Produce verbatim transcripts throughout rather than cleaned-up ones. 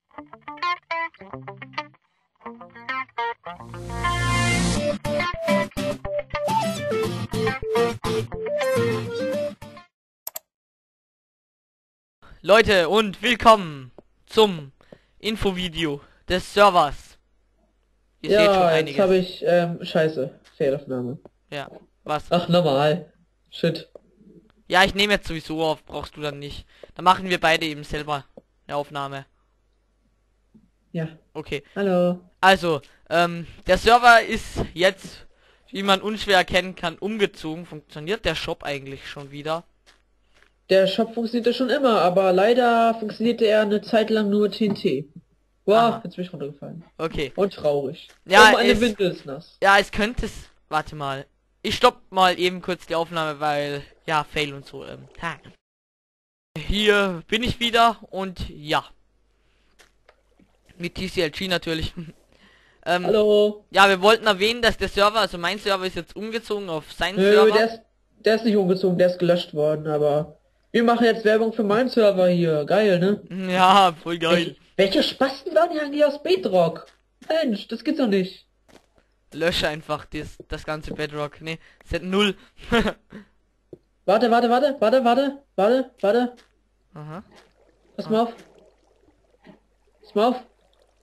Leute und willkommen zum Infovideo des Servers. Ihr seht schon Ja, einiges. jetzt habe ich, ähm, scheiße, Fehlaufnahme. Ja, was? Ach, normal. Shit. Ja, ich nehme jetzt sowieso auf, brauchst du dann nicht. Dann machen wir beide eben selber eine Aufnahme. Ja. Okay. Hallo. Also, ähm, der Server ist jetzt, wie man unschwer erkennen kann, umgezogen. Funktioniert der Shop eigentlich schon wieder? Der Shop funktionierte schon immer, aber leider funktionierte er eine Zeit lang nur T N T. Wow, Aha. jetzt bin ich runtergefallen. Okay. Und traurig. Ja, oh, meine es- Windel ist nass. Ja, es könnte es... Warte mal. Ich stopp mal eben kurz die Aufnahme, weil... Ja, Fail und so. Ähm, ha. Hier bin ich wieder und ja. Mit T C L G natürlich. ähm, Hallo. Ja, wir wollten erwähnen, dass der Server, also mein Server ist jetzt umgezogen auf seinen Nö, Server. der ist, der ist nicht umgezogen, der ist gelöscht worden, aber... Wir machen jetzt Werbung für meinen Server hier. Geil, ne? Ja, voll geil. Welche, welche Spasten waren hier eigentlich aus Bedrock? Mensch, das gibt's doch nicht. Lösche einfach das, das ganze Bedrock. Ne, Set null. Warte, warte, warte, warte, warte, warte, warte. Aha. Pass mal auf. Pass mal auf.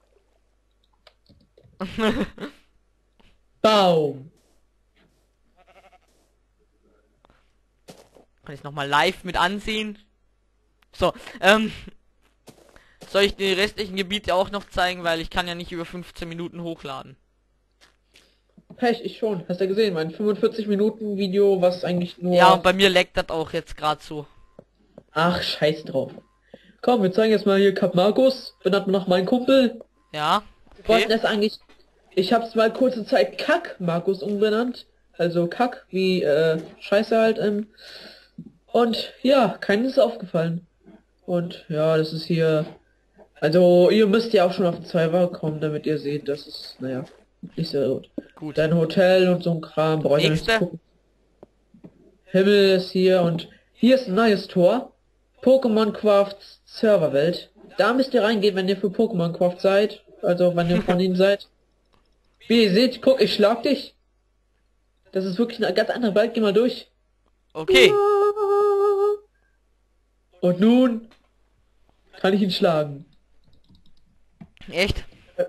Baum. Kann ich noch mal live mit ansehen. So, ähm... Soll ich die restlichen Gebiete auch noch zeigen, weil ich kann ja nicht über fünfzehn Minuten hochladen. Pech, ich schon. Hast du gesehen? Mein fünfundvierzig Minuten Video, was eigentlich nur... Ja, und bei mir leckt das auch jetzt gerade so. Ach, scheiß drauf. Komm, wir zeigen jetzt mal hier Kap Markus. Benannt nach meinem Kumpel. Ja, Wir wollten okay. das eigentlich... Ich hab's mal kurze Zeit Kack Markus umbenannt. Also Kack, wie, äh, Scheiße halt, ähm... Und, ja, keines ist aufgefallen. Und, ja, das ist hier... Also, ihr müsst ja auch schon auf den Server kommen, damit ihr seht, das ist, naja, nicht so gut. Gut. Dein Hotel und so ein Kram, braucht ihr nicht zu Nächste. gucken. Himmel ist hier und hier ist ein neues Tor. Pokémon Craft Serverwelt. Da müsst ihr reingehen, wenn ihr für Pokémon Craft seid. Also, wenn ihr von ihnen seid. Wie ihr seht, guck, ich schlag dich. Das ist wirklich eine ganz andere Welt, geh mal durch. Okay. Und nun kann ich ihn schlagen. Echt?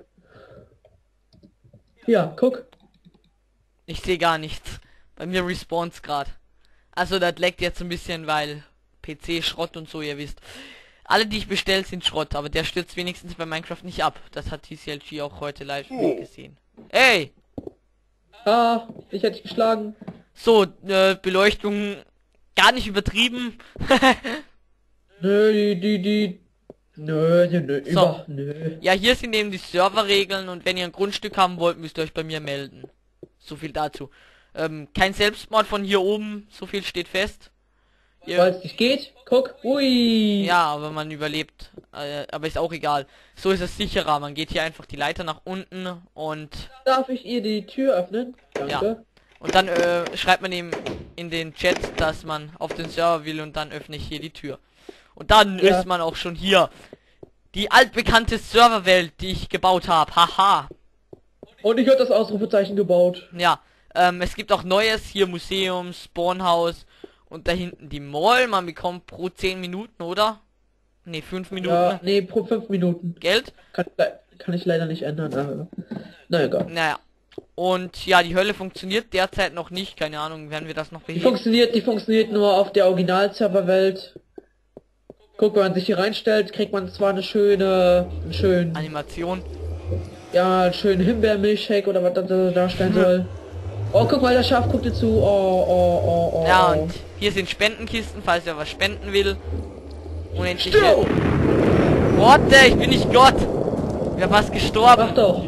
Ja, guck. Ich sehe gar nichts. Bei mir respawns gerade. Also das leckt jetzt ein bisschen, weil P C Schrott und so, ihr wisst. Alle, die ich bestellt, sind Schrott, aber der stürzt wenigstens bei Minecraft nicht ab. Das hat T C L G auch heute live gesehen. Ey! Ah, ich hätte dich geschlagen. So, äh, Beleuchtung gar nicht übertrieben. Nö, die, die, die. Nö, nö, nö, So. über, nö. Ja, hier sind eben die Serverregeln und wenn ihr ein Grundstück haben wollt, müsst ihr euch bei mir melden. So viel dazu. Ähm, kein Selbstmord von hier oben, so viel steht fest. Ihr, Weil es nicht geht, guck, ui. ja, aber man überlebt. Äh, aber ist auch egal. So ist es sicherer. Man geht hier einfach die Leiter nach unten und Darf ich ihr die Tür öffnen? Danke. Ja. und dann äh, schreibt man ihm in den Chat, dass man auf den Server will und dann öffne ich hier die Tür. Und dann Ja. ist man auch schon hier. Die altbekannte Serverwelt, die ich gebaut habe. Haha. Und ich habe das Ausrufezeichen gebaut. Ja, ähm, es gibt auch Neues. Hier Museum, Spawnhaus und da hinten die Mall. Man bekommt pro zehn Minuten, oder? Ne, fünf Minuten. Ja, nee, pro fünf Minuten. Geld. Kann, kann ich leider nicht ändern, aber... Na egal. Naja. Und ja, die Hölle funktioniert derzeit noch nicht. Keine Ahnung, werden wir das noch Die beheben. funktioniert, die funktioniert nur auf der Original-Serverwelt. Guck, wenn man sich hier reinstellt, kriegt man zwar eine schöne, einen schönen, Animation. ja, einen schönen Himbeermilchshake oder was das darstellen soll. Oh, guck mal, der Schaf guckt dir zu. Oh, oh, oh, oh. Ja, oh. und hier sind Spendenkisten, falls wer was spenden will. Unendliche... Still! What the? Ich bin nicht Gott! Wer was gestorben? Mach doch.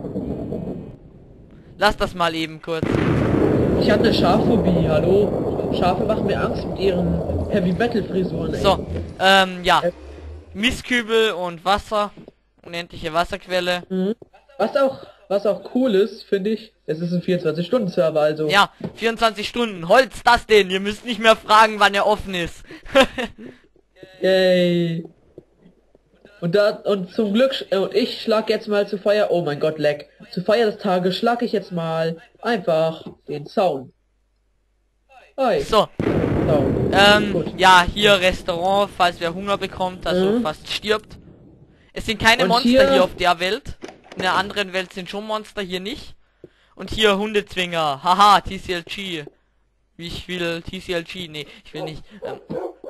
Lass das mal eben kurz. Ich hatte eine Schafphobie, hallo? Schafe machen mir Angst mit ihren Heavy Metal Frisuren, ey. So, ähm, ja. Mistkübel und Wasser. Unendliche Wasserquelle. Mhm. Was auch, was auch cool ist, finde ich, es ist ein vierundzwanzig-Stunden-Server, also. Ja, vierundzwanzig Stunden. Holz das denn? Ihr müsst nicht mehr fragen, wann er offen ist. Yay. Und da, und zum Glück, sch- und ich schlag jetzt mal zu Feier, oh mein Gott, leck. Zu Feier des Tages schlag ich jetzt mal einfach den Zaun. Hi, So, Zaun. ähm, Gut. ja, hier Restaurant, falls wer Hunger bekommt, also Mhm. fast stirbt. Es sind keine Und Monster hier- hier auf der Welt. In der anderen Welt sind schon Monster, hier nicht. Und hier Hundezwinger. Haha, T C L G. Wie ich will T C L G. Nee, ich will nicht. Ähm,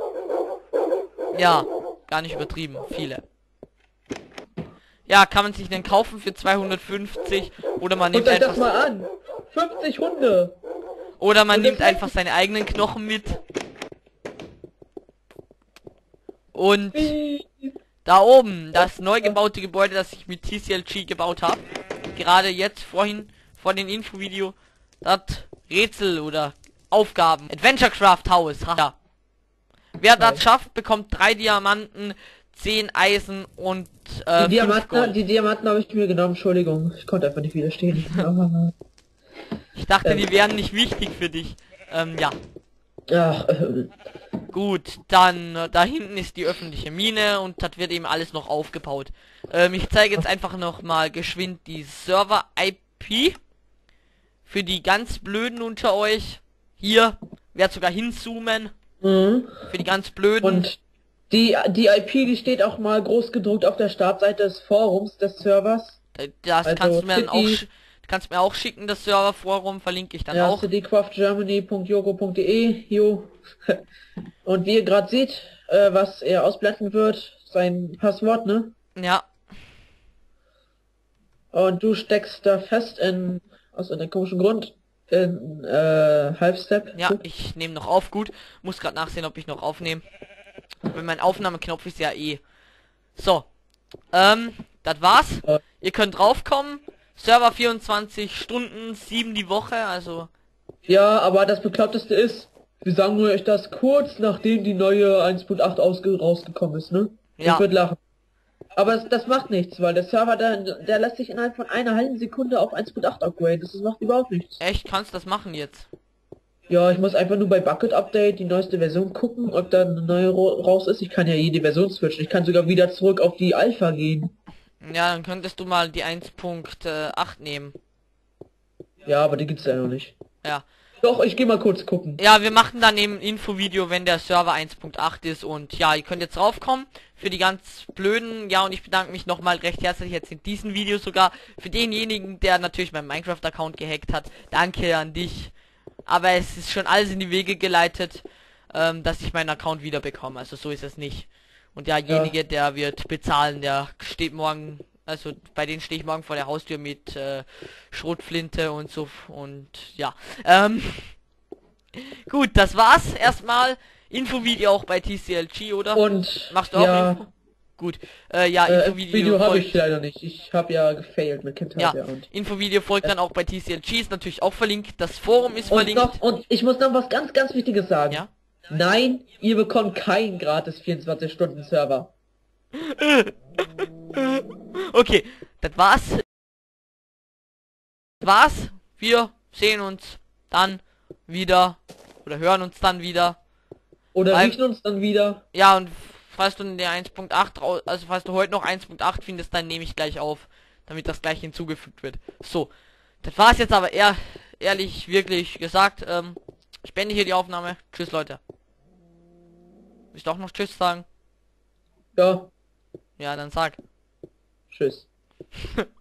ja, gar nicht übertrieben. Viele. Ja, kann man sich denn kaufen für zweihundertfünfzig oder man Guckt nimmt euch das einfach mal an. fünfzig Hunde. oder man Und nimmt das einfach seine eigenen Knochen mit. Und da oben, das neu gebaute Gebäude, das ich mit T C L G gebaut habe, gerade jetzt vorhin vor dem Infovideo, das Rätsel oder Aufgaben Adventure Craft Haus. Haha. Wer das Hi. schafft, bekommt drei Diamanten, zehn Eisen und äh, Die fünf Diamanten, Gold. die Diamanten habe ich mir genommen, Entschuldigung. Ich konnte einfach nicht widerstehen. Ich dachte, Ähm. die wären nicht wichtig für dich. Ähm, ja. Ach, äh, Gut, dann äh, da hinten ist die öffentliche Mine und das wird eben alles noch aufgebaut. Ähm, ich zeige jetzt einfach noch mal geschwind die Server-I P für die ganz Blöden unter euch. Hier, werd sogar hinzoomen. mhm. Für die ganz Blöden. Und die, die I P, die steht auch mal groß gedruckt auf der Startseite des Forums des Servers. Äh, Das also kannst du mir dann auch, City- sch- kannst mir auch schicken, das Serverforum verlinke ich dann Ja, auch. citycraftgermany punkt yogo punkt de, jo. Und wie ihr gerade seht, äh, was er ausblenden wird, sein Passwort, ne? Ja, Und du steckst da fest in, aus einem komischen Grund, in, äh, Halbstep. ja, ich nehme noch auf, gut. Muss gerade nachsehen, ob ich noch aufnehme. Weil mein Aufnahmeknopf ist ja eh. So. Ähm, das war's. Ja. Ihr könnt draufkommen. Server vierundzwanzig Stunden, sieben die Woche, also. Ja, aber das Bekloppteste ist, wir sagen euch das kurz nachdem die neue eins Punkt acht ausge rausgekommen ist, ne? Ja. Ich würde lachen. Aber das, das macht nichts, weil der Server, der, der lässt sich innerhalb von einer halben Sekunde auf eins Punkt acht upgraden. Das macht überhaupt nichts. Echt, kannst das machen jetzt. Ja, ich muss einfach nur bei Bucket Update die neueste Version gucken, ob da eine neue ro- raus ist. Ich kann ja jede Version switchen. Ich kann sogar wieder zurück auf die Alpha gehen. Ja, dann könntest du mal die eins Punkt acht nehmen. Ja, aber die gibt's ja noch nicht. Ja. Doch, ich gehe mal kurz gucken. Ja, wir machen dann eben ein Infovideo, wenn der Server eins Punkt acht ist und ja, ihr könnt jetzt draufkommen für die ganz Blöden. Ja, und ich bedanke mich nochmal recht herzlich jetzt in diesem Video sogar für denjenigen, der natürlich meinen Minecraft-Account gehackt hat. Danke an dich. Aber es ist schon alles in die Wege geleitet, ähm, dass ich meinen Account wieder bekomme. Also so ist es nicht. Und derjenige, der wird bezahlen, der steht morgen, also bei denen stehe ich morgen vor der Haustür mit äh, Schrotflinte und so und ja. Ähm, gut, das war's erstmal. Infovideo auch bei T C L G, oder? Und Machst du auch ja, Info? Gut. Äh, ja, äh, Infovideo Video habe folgt. ich leider nicht. Ich habe ja gefailt mit Kindheit, Ja, ja. Und, Infovideo folgt dann auch bei T C L G, ist natürlich auch verlinkt. Das Forum ist und verlinkt. noch, und ich muss noch was ganz, ganz Wichtiges sagen. Ja. Nein, ihr bekommt keinen gratis vierundzwanzig Stunden Server. Okay, das war's. Das war's. Wir sehen uns dann wieder oder hören uns dann wieder. Oder Weil- riechen uns dann wieder. Ja, und falls du in der eins Punkt acht raus, also falls du heute noch eins Punkt acht findest, dann nehme ich gleich auf, damit das gleich hinzugefügt wird. So, das war's jetzt aber eher ehrlich wirklich gesagt. Ähm, ich beende hier die Aufnahme. Tschüss, Leute. Willst du auch noch Tschüss sagen? Ja, Ja, dann sag. tschüss.